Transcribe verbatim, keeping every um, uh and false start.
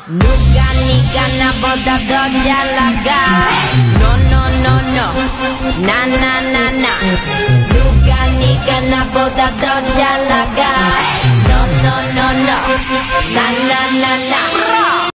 누가 네가 나보다 더 잘 나가 No no no no 나 나 나 나 누가 네가 나보다 더 잘 나가